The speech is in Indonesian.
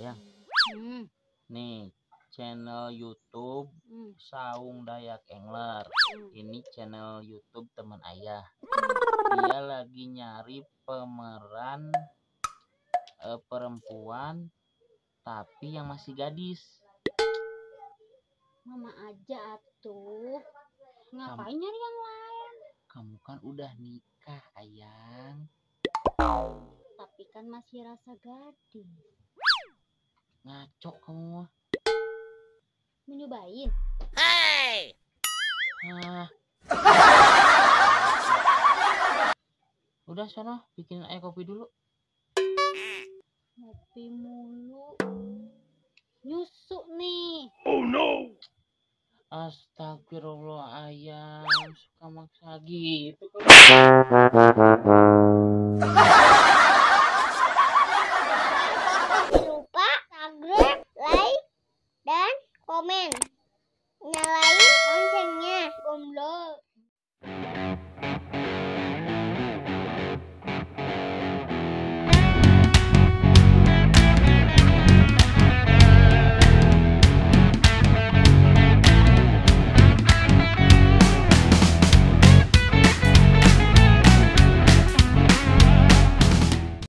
Ayang, Hmm. nih channel YouTube Saung Dayak Engler. Ini channel YouTube teman ayah. Dia lagi nyari pemeran perempuan tapi yang masih gadis. Mama aja atuh. Ngapain nyari yang lain? Kamu kan udah nikah, Ayang. Tapi kan masih rasa gadis. Ngaco kamu. Mau nyobain? Hey! Udah sono, bikinin ayah kopi dulu. Ngopi mulu. Nyusuk nih. Oh no! Astagfirullah, Ayang. Suka maksa gitu. Jangan lupa subscribe, like, dan komen. Nyalain loncengnya. Gomblo.